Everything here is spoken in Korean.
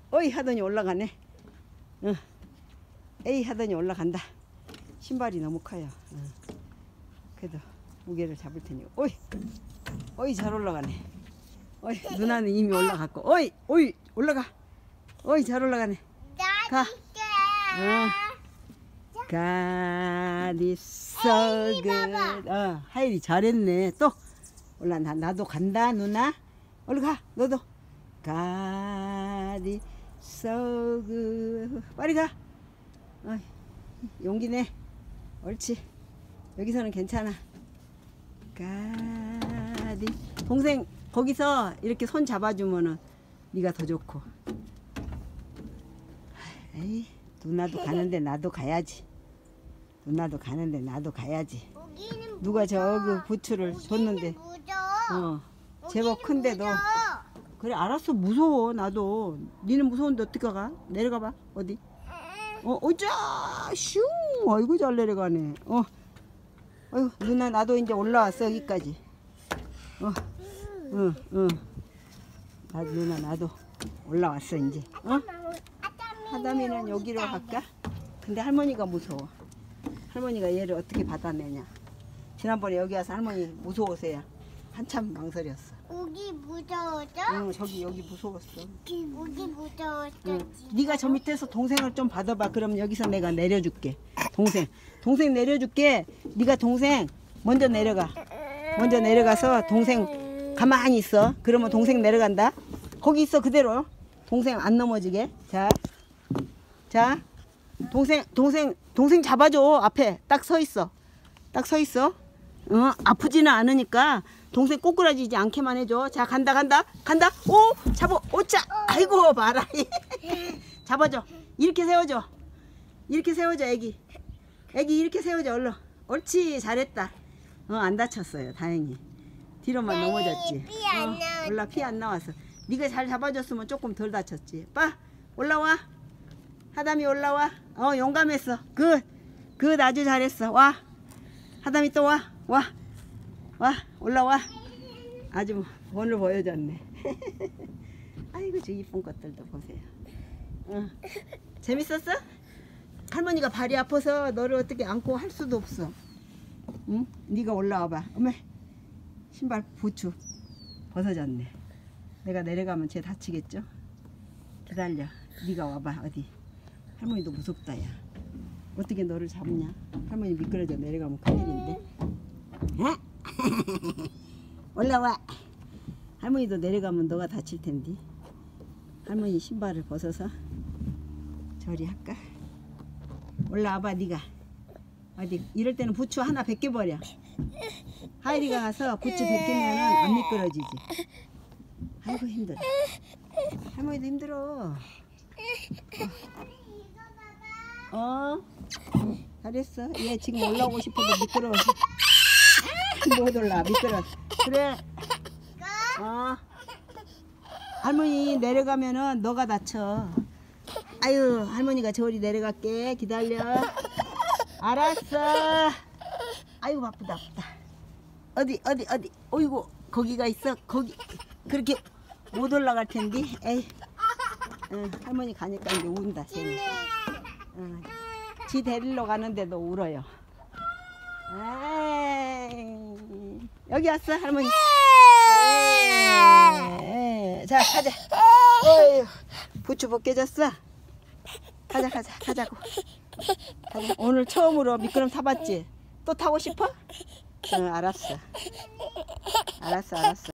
어이 하더니 올라가네. 에이 하더니 올라간다. 신발이 너무 커요. 그래도 무게를 잡을 테니. 어이 잘 올라가네. 어이 누나는 이미 올라갔고. 어이 올라가. 어이 잘 올라가네. 가. God is so good. 하율이 잘했네. 또 올라. 나도 간다 누나. 얼른 가 너도. God is so good. 빨리 가. 용기 내. 옳지. 여기서는 괜찮아. God is. 동생 거기서 이렇게 손 잡아주면은 네가 더 좋고. 에이, 누나도 가는데 나도 가야지. 누나도 가는데 나도 가야지. 누가 저그 부츠를 줬는데 제법 큰데도. 그래 알았어. 무서워. 나도. 니는 무서운데 어떻게 가? 내려가 봐. 어디? 어짜 슝. 아이고 잘 내려가네. 아이고 누나 나도 이제 올라왔어 여기까지. 누나 나도 올라왔어 이제. 하담이는 여기로 갈까? 근데 할머니가 무서워. 할머니가 얘를 어떻게 받아내냐. 지난번에 여기 와서 할머니 무서워서야 한참 망설였어. 여기 무서워져? 여기 무서웠어. 여기 무서웠어. 네가 저 밑에서 동생을 좀 받아봐. 그럼 여기서 내가 내려줄게. 동생 내려줄게. 네가 동생 먼저 내려가. 먼저 내려가서 동생 가만히 있어. 그러면 동생 내려간다. 거기 있어 그대로. 동생 안 넘어지게. 자 동생 잡아줘. 앞에 딱 서 있어. 아프지는 않으니까 동생 꼬꾸라지지 않게만 해줘. 자 간다. 오 잡어. 오차. 아이고 봐라. 잡아줘. 이렇게 세워줘. 애기 이렇게 세워줘. 얼른. 옳지 잘했다. 안 다쳤어요 다행히. 뒤로만 넘어졌지. 올라 피 안 나왔어. 네가 잘 잡아줬으면 조금 덜 다쳤지. 빠 올라와. 하담이 올라와. 용감했어. 굿 아주 잘했어. 와 하담이 또 와 올라와. 아주 오늘 보여줬네. 아이고 저 이쁜 것들도 보세요. 재밌었어? 할머니가 발이 아파서 너를 어떻게 안고 할 수도 없어. 응? 네가 올라와봐. 어메 신발 부츠 벗어졌네. 내가 내려가면 쟤 다치겠죠? 기다려. 네가 와봐. 어디. 할머니도 무섭다 야. 어떻게 너를 잡냐. 할머니 미끄러져 내려가면 큰일인데. 올라와. 할머니도 내려가면 너가 다칠 텐데. 할머니 신발을 벗어서 저리 할까? 올라와봐 네가. 어디 이럴 때는 부츠 하나 벗겨버려. 하율이가 가서 부츠 벗기면은 안 미끄러지지. 아이고 힘들어. 할머니도 힘들어. 잘했어. 얘 지금 올라오고 싶어도 미끄러워서 못 올라. 미끄러워. 그래. 할머니 내려가면은 너가 다쳐. 아유 할머니가 저리 내려갈게. 기다려. 알았어. 아이고 바쁘다. 어디 어이구 거기가 있어. 거기 그렇게 못 올라갈 텐데. 에이. 할머니 가니까 이제 운다. 쟤는. 지 데리러 가는데도 울어요. 에이. 여기 왔어 할머니. 자 가자. 어휴, 부츠 벗겨졌어. 가자고. 오늘 처음으로 미끄럼 타봤지? 또 타고 싶어? 알았어.